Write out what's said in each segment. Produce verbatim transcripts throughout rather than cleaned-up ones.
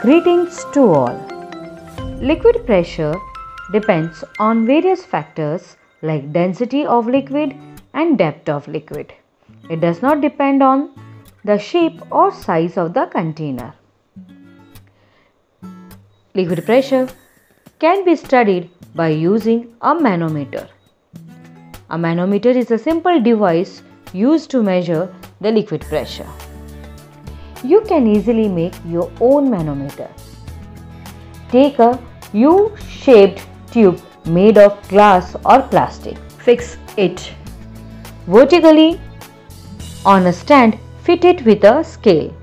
Greetings to all. Liquid pressure depends on various factors like density of liquid and depth of liquid. It does not depend on the shape or size of the container. Liquid pressure can be studied by using a manometer. A manometer is a simple device used to measure the liquid pressure. You can easily make your own manometer. Take a U-shaped tube made of glass or plastic. Fix it vertically on a stand fitted with a scale.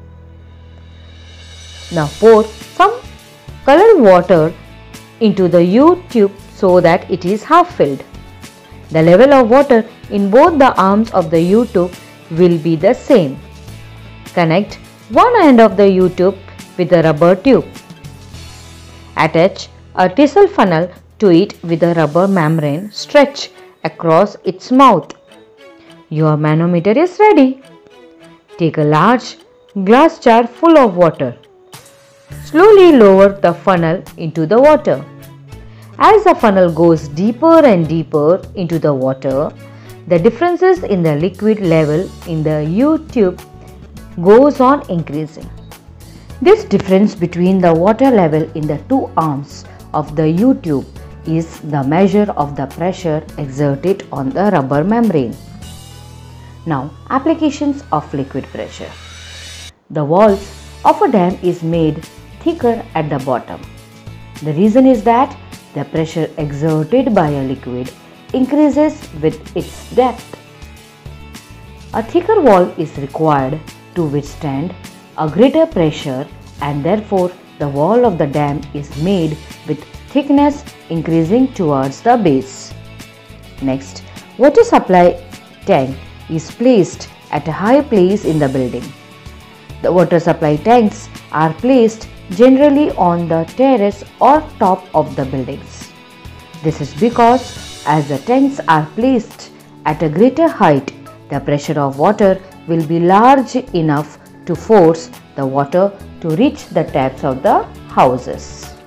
Now pour some colored water into the U-tube so that it is half filled. The level of water in both the arms of the U-tube will be the same. Connect one end of the U-tube with a rubber tube. Attach a tissue funnel to it with a rubber membrane stretched across its mouth. Your manometer is ready. Take a large glass jar full of water. Slowly lower the funnel into the water. As the funnel goes deeper and deeper into the water, the differences in the liquid level in the U-tube goes on increasing. This difference between the water level in the two arms of the U-tube is the measure of the pressure exerted on the rubber membrane. Now, applications of liquid pressure. The walls of a dam is made thicker at the bottom. The reason is that the pressure exerted by a liquid increases with its depth. A thicker wall is required to withstand a greater pressure, and therefore the wall of the dam is made with thickness increasing towards the base. Next, water supply tank is placed at a high place in the building. The water supply tanks are placed generally on the terrace or top of the buildings. This is because as the tanks are placed at a greater height, the pressure of water will be large enough to force the water to reach the taps of the houses.